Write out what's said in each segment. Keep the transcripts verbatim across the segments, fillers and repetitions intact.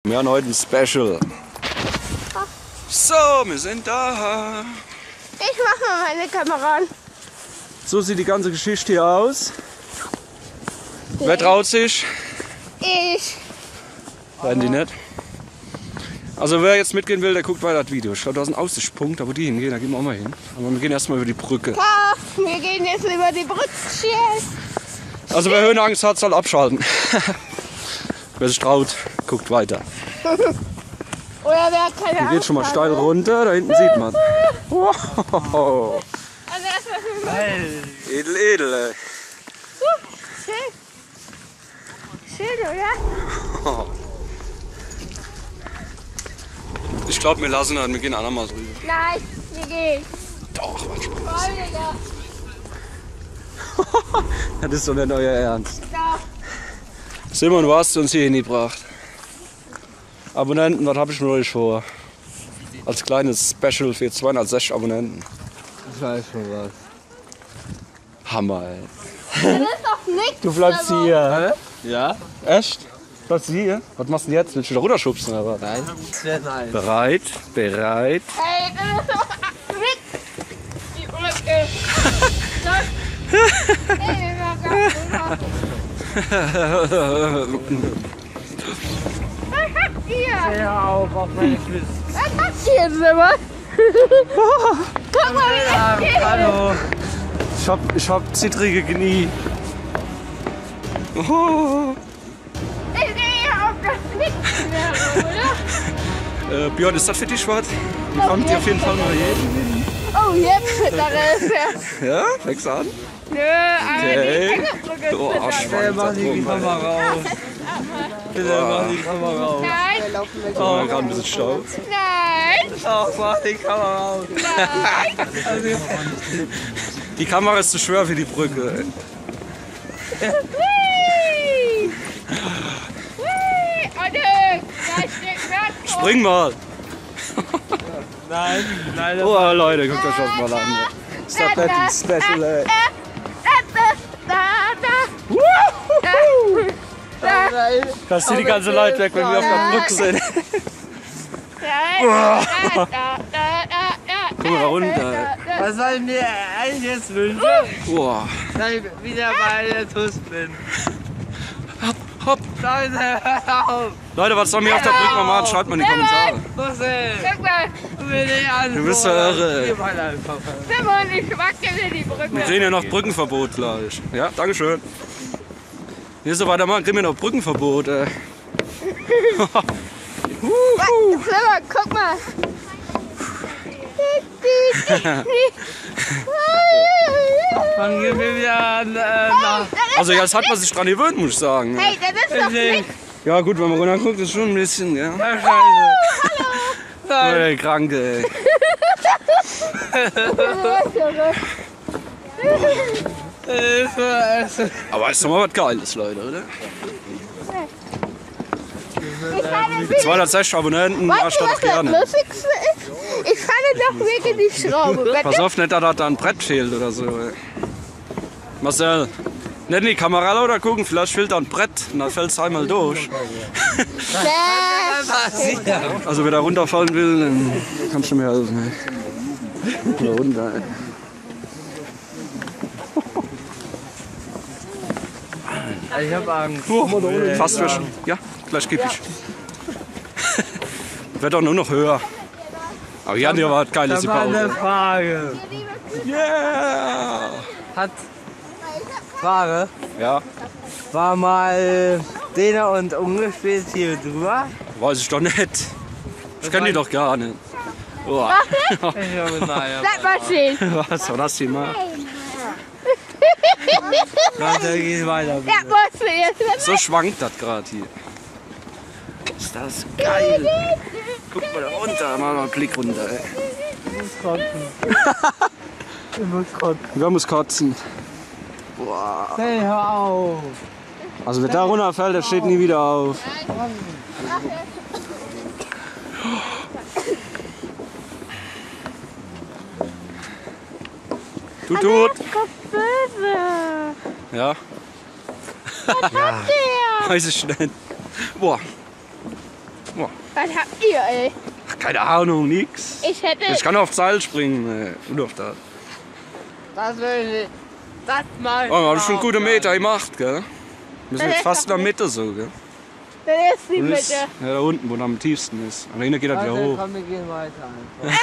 Wir haben heute ein Special. So, wir sind da. Ich mach mal meine Kamera an. So sieht die ganze Geschichte hier aus. Wer traut sich? Ich. Werden die nicht? Also wer jetzt mitgehen will, der guckt weiter das Video. Ich glaube, da ist ein Aussichtspunkt, da wo die hingehen, da gehen wir auch mal hin. Aber wir gehen erstmal über die Brücke. Ja, wir gehen jetzt über die Brücke. Also wer Höhenangst hat, soll abschalten. Wer sich traut, guckt weiter. Oder wer keine Hier geht schon mal Angst steil hat. runter, da hinten sieht man. Wow. Also erstmal für mich. Edel, edel, ey. Uh, schön. Schön, oder? Ich glaube, wir lassen das, wir gehen auch noch mal drüber. Nein, wir gehen. Doch, was Spaß. Freudiger. Das ist doch nicht euer Ernst. Da. Simon, du hast uns hier hingebracht. Abonnenten, was habe ich mit euch vor? Als kleines Special für zweihundertsechzig Abonnenten. Ich weiß schon was. Hammer, ey. Das ist doch nichts. Du bleibst aber- hier. Ja? Echt? Bleibst du hier? Was machst du denn jetzt? Willst du da runterschubsen oder was? Nein. Das wäre nice. Bereit, bereit. Hey, das ist doch nichts. Die Brücke. Hey, wir machen gar nicht. Was habt ihr? Hör auf, auf meine Füße. Was habt ihr jetzt immer? Guck mal, wie das geht. Hallo. Ich hab, ich hab zittrige Knie. Oh. Ich sehe auf das nichts mehr, oder? Äh, Björn, ist das für dich was? Wir kommen dir auf jeden Fall mal hin. Oh, jetzt wird das ja. Ja, fängst an. Nö, aber Okay. die Hängebrücke Oh, ist Arsch. Bitte mach die Kamera aus. Bitte mach die Kamera aus. Nein, Oh, gerade ein bisschen Stau. nein, Ach, mach die Kamera aus. nein. Also, Die Kamera ist zu schwer für die Brücke. Hui. Hui. Oh, nö. Da steht Wertvoll. Spring mal. nein, nein, das Oh, Leute, guckt euch das mal an. Ist das nicht ein Special, ey? nein. Da zieht die ganze Leute weg, wenn wir auf der Brücke sind. Guck mal da runter. Was soll ich mir eigentlich jetzt wünschen? Boah. Dass ich wieder bei der T U S bin. Hopp. Leute, hör auf. Leute, was sollen wir auf der Brücke mal machen? Schreibt mal in die Kommentare. Marcel, Guck mal, du willst nicht an. Du bist ja irre, ey. Gib mal einfach. Simon, ich wackele die Wir Brücke. kriegen ja noch Brückenverbot gleich. Ja, dankeschön. Hier so weitermachen, kriegen wir noch Brückenverbot, ey. Simon, guck mal. Dann gehen wir wieder an, äh, nach. Also jetzt hat man sich dran gewöhnt, muss ich sagen. Hey, das ist doch Endlich. nichts. Ja gut, wenn man runter guckt, ist schon ein bisschen, ja. Ja, scheiße. Nein. Ey, Kranke, ey. Hilfe, es Aber ist doch mal was Geiles, Leute, oder? Ich fand es zweihundertsechzig Abonnenten, mach ich Weißt du, das was doch das gerne. Lustigste ist? Ich fand doch wegen die Schraube. Pass auf, nicht, dass da ein Brett fehlt oder so, ey. Marcel, nicht in die Kamera oder gucken, vielleicht fehlt da ein Brett und dann fällt es einmal durch. passiert. Also wer da runterfallen will, dann kannst du mir helfen, ey. Da runter, ey. Ich hab Angst. Fast durch. Ja, gleich geb ich. Wird doch nur noch höher. Aber hier haben wir was Geiles Das war eine gebaut. Frage. Yeah! Hat Frage. Ja, War mal Dena und umgespielt hier drüber? weiß ich doch nicht. Ich kenne die doch gar nicht. Oh. Ich glaube, naja. Bleib mal stehen. Was war das hier mal? Leute, geht weiter. Ja, musst du jetzt. So schwankt das gerade hier. Ist das geil. Guck mal da runter, mal einen Blick runter, ey. Ich muss kotzen. Wir müssen kotzen. Boah. Hey, hör auf. Also wer da runterfällt, der steht nie wieder auf. Tut, tut. Guck böse. Ja, Was hat der? weiß ich nicht. Boah. Oh. Was habt ihr, ey? Ach, keine Ahnung, nix. Ich hätte... Ich kann auf Seil springen, äh, und auf das. Das will ich. Das mal. Oh, wir haben schon gute Meter gemacht, gell? Wir sind Das jetzt ist fast in doch der Mitte so, gell? Das ist die Und ist, Mitte. ja, da unten, wo er am tiefsten ist. Und dahinter geht er wieder hoch. Komm, wir gehen weiter einfach.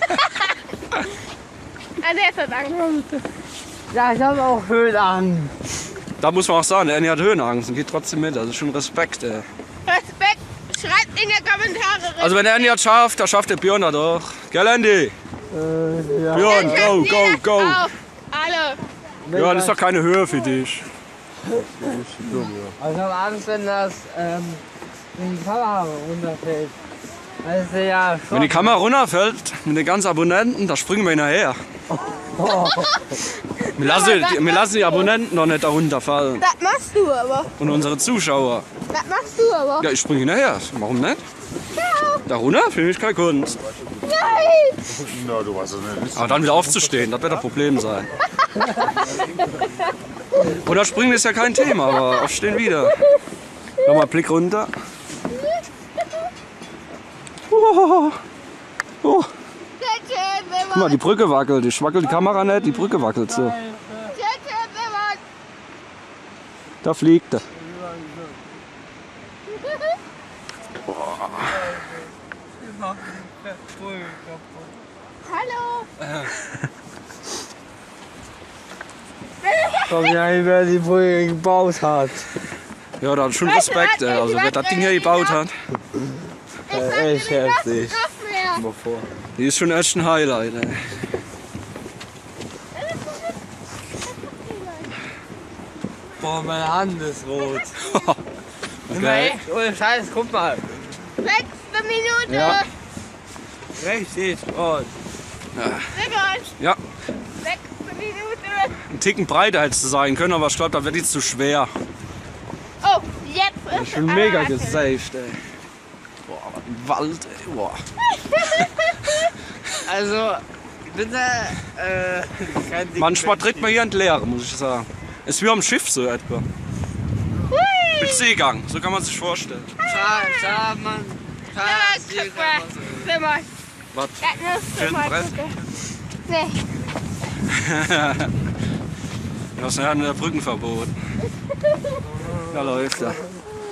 Ah, der ist das Angst. Ja, ich habe auch Höhenangst. Da muss man auch sagen, der Annie hat Höhenangst und geht trotzdem mit. Also schon Respekt, ey. Respekt. Schreibt in die Kommentare. Also wenn der Annie das schafft, dann schafft der Björn das doch. Gell, Andy? Äh, ja. Björn, go, go, go. Auf. Alle. Björn, ist doch keine Höhe für dich. Also ich habe Angst, wenn das, ähm, wenn die Kamera runterfällt. Also ja, schon. Wenn die Kamera runterfällt, mit den ganzen Abonnenten, da springen wir hinterher. Wir lassen, die, wir lassen die Abonnenten noch nicht da runterfallen. Das machst du aber. Und unsere Zuschauer. Das machst du aber. Ja, ich springe hinterher. Warum nicht? Da runter finde ich keine Kunst. Nein. Na, du weißt es nicht. Aber dann wieder aufzustehen, das wird das Problem sein. Oder springen ist ja kein Thema, aber aufstehen wieder. Nochmal Blick runter. Oh, oh. Guck mal, die Brücke wackelt. Ich wackel die Kamera nicht, die Brücke wackelt so. Da fliegt er. Hallo. Komm ja, wer die Brücke gebaut hat. Ja, da hat schon Respekt, ey. Also wer das Ding hier gebaut hat, Äh, echt heftig. Mehr. die ist schon echt ein Highlight, ey. Boah, meine Hand ist rot. Geil. Echt? Ohne Scheiß, guck mal. Sechste Minute. Ja. Richtig rot. Simon. Ja, Sechste Minute. ein Ticken breiter hätte es sein können, aber ich glaube, da wird jetzt zu schwer. Oh, jetzt ist Schon es mega aber gesaved, ey. Boah, was ein Wald, ey. Boah. Also, bitte, äh, kein Ding. Manchmal tritt man hier entleeren, muss ich sagen. Ist wie am Schiff so etwa. Mit Seegang, so kann man sich vorstellen. Schade, schade, Mann. Ja, Schade, hier guck kann mal. man so. Was? Simon. Das ist Schön Simon. Brett? Nee. Du hast ja ein Brückenverbot. Da läuft er.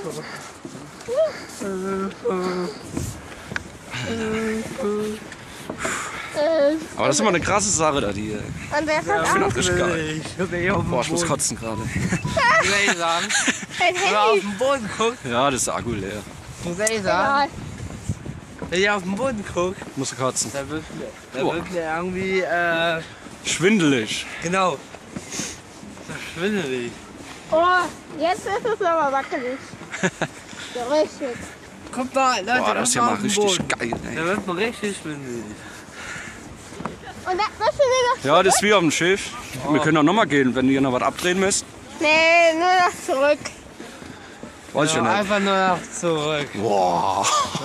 Äh, Aber das ist immer eine krasse Sache da, die. Und der ist Ich finde auch. das richtig geil. Ich hab mich auf Boah, ich den muss Boden. kotzen gerade. Muss ehrlich sagen, Ein wenn man auf Handy. den Boden guckt, Ja, das ist Akku leer. muss ehrlich sagen, Ja. wenn ich auf den Boden gucke, Muss kotzen. da wird mir, da Boah. wird mir irgendwie, äh, Schwindelig. genau, das schwindelig. Oh, jetzt ist es aber wackelig. So richtig. Guck mal, Leute, Boah, das ist ja guck mal auf den richtig Boden. geil, Da ey. wird man richtig schwindelig. Und das müssen wir noch. Ja, das ist wie auf dem Schiff. Wir können auch nochmal gehen, wenn ihr noch was abdrehen müsst. Nee, nur noch zurück. Weiß ich Ja, ja nicht. einfach nur nach zurück. Boah.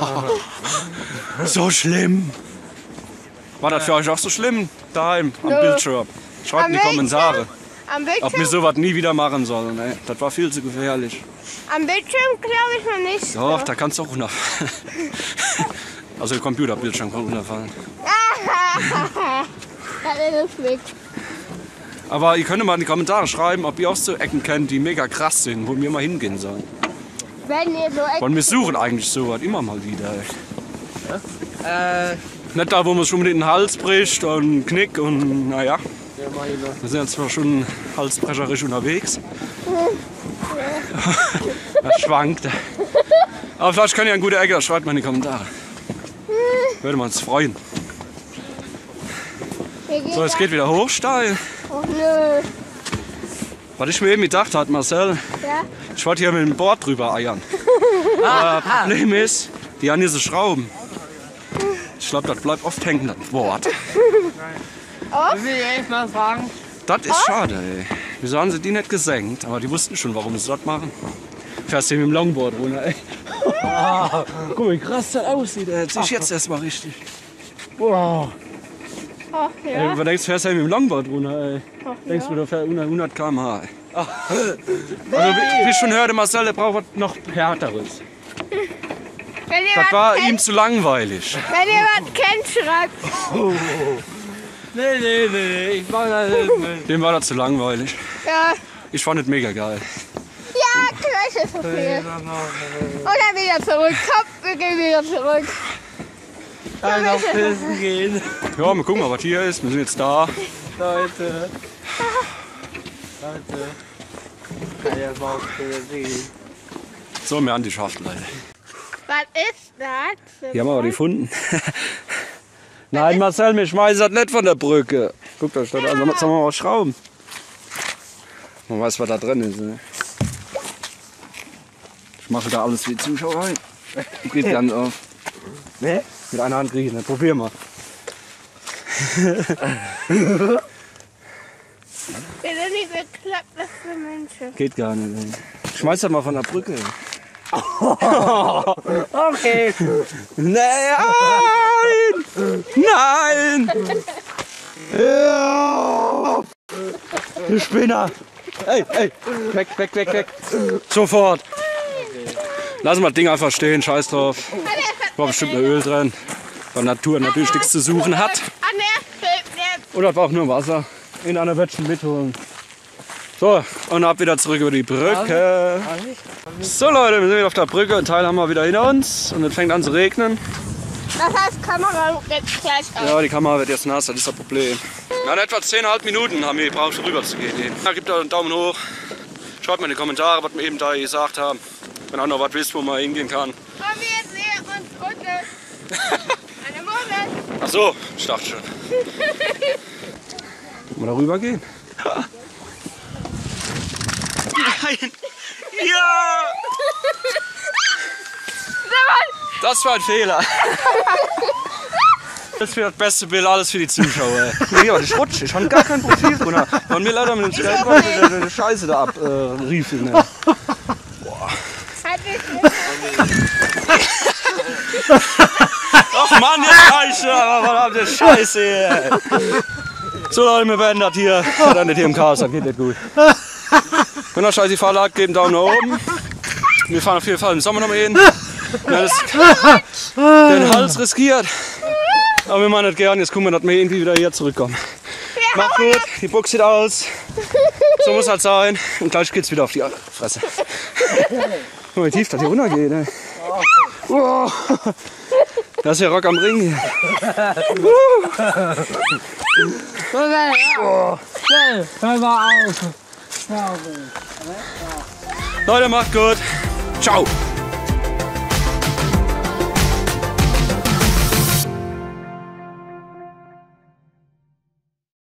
So schlimm. War das für euch auch so schlimm? Daheim, am Nö. Bildschirm. Schreibt in die Am Kommentare, Am ob wir Bildschirm, sowas nie wieder machen sollen. Ey. Das war viel zu gefährlich. am Bildschirm glaube ich noch nicht. Doch, so. da kannst du auch runterfallen. Also der Computerbildschirm kann runterfallen. Das ist weg. Aber ihr könnt mal in die Kommentare schreiben, ob ihr auch so Ecken kennt, die mega krass sind, wo wir mal hingehen sollen. Wenn ihr so Und wir suchen eigentlich sowas immer mal wieder. Ey. Äh, Nicht da, wo man schon mit den Hals bricht und Knick und naja. ja, mach ich noch. Wir sind jetzt zwar schon halsbrecherisch unterwegs. Das schwankt. Aber vielleicht könnt ihr eine gute Ecke, schreibt mal in die Kommentare. Würde man uns freuen. wir gehen So, es geht wieder hoch steil. Oh nö. Was ich mir eben gedacht habe, Marcel, Ja? ich wollte hier mit dem Board drüber eiern. Aber das Problem ist, die haben hier so Schrauben. Ich glaube, das bleibt oft hängen, das Board. Will ich echt mal fragen? Das ist schade, ey. Wieso haben sie die nicht gesenkt? Aber die wussten schon, warum sie das machen. Fährst du mit dem Longboard runter, ey. Guck mal, wie krass das aussieht, ey. Jetzt sehe ich jetzt erstmal richtig. Wow. Ach Ey, ja. du denkst, fährst du mit dem Longboard runter, ey. Ach, Denkst du, ja. du fährst hundert Kilometer pro Stunde, ey. Also, wie wie ich schon hörte, Marcel, der braucht was noch härteres. Wenn Das jemand war kennt, ihm zu langweilig. wenn jemand kennt, schreibt. Nee, nee, nee, ich mach das nicht mit. Dem war das zu langweilig. Ja, Ich fand es mega geil. ja, gleich ist so viel. Oder wieder zurück. Komm, wir gehen wieder zurück. Kann noch pissen gehen. Ja, mal gucken mal, was hier ist. Wir sind jetzt da. Leute. Leute. Kann ja mal pissen. So, wir haben die geschafft, Leute. Was ist das? Hier haben wir aber gefunden. Nein, Marcel, wir schmeißen das nicht von der Brücke. Guck da steht, also sollen wir mal schrauben. Man weiß, was da drin ist. Ne? Ich mache da alles wie Zuschauer rein. Geht ganz auf. Ne? Mit einer Hand kriege ich nicht. Probier mal. Wir sind nicht bekloppt, das für Menschen. Geht gar nicht. Ey. Schmeiß das mal von der Brücke. Okay. Nein! Nein! Ja! Du Spinner! Ey, ey! Weg, weg, weg, weg! Sofort! Lass mal das Ding einfach stehen, scheiß drauf. War bestimmt ein Öl drin, weil Natur natürlich nichts zu suchen hat. An der Film, Und das war auch nur Wasser. In einer Wettchen mitholen. So, und ab wieder zurück über die Brücke. So Leute, wir sind wieder auf der Brücke. Ein Teil haben wir wieder hinter uns und es fängt an zu regnen. das heißt, Kamera jetzt gleich auf. Ja, die Kamera wird jetzt nass, das ist das Problem. Ja, in etwa zehn Komma fünf Minuten haben wir gebraucht, um rüber zu gehen. Ja, gebt da einen Daumen hoch. Schreibt mal in die Kommentare, was wir eben da gesagt haben. Wenn auch noch was wisst, wo man hingehen kann. Und wir sehen uns unten. Eine Monat. Ach so, ich dachte schon. Wollen wir da rüber gehen? Nein! Ja! Das war ein Fehler. Das ist für das beste Bild, alles für die Zuschauer. Nee, aber ich rutsche, ich habe gar kein Profil drunter. Weil mir leider mit dem Skateboard die, die Scheiße da abriefen. Äh, ne? Halt dich Ach Mann, jetzt reicht aber verdammte Scheiße hier. So Leute, wir werden das hier, dann nicht hier im Chaos, das geht nicht gut. Wenn euch scheiße gefallen hat, gebt einen Daumen nach oben. Wir fahren auf jeden Fall im Sommer noch mal hin. Wir haben den Hals riskiert. Aber wir machen das gerne, jetzt gucken wir, dass wir irgendwie wieder hier zurückkommen. Macht gut, die Box sieht aus. So muss halt sein. Und gleich geht's wieder auf die Fresse. Guck mal, wie tief das hier runtergeht. Ey. Oh. Das ist ja Rock am Ring hier. Oh. Schnell, hör mal auf. Hör auf. Leute, macht gut. Ciao.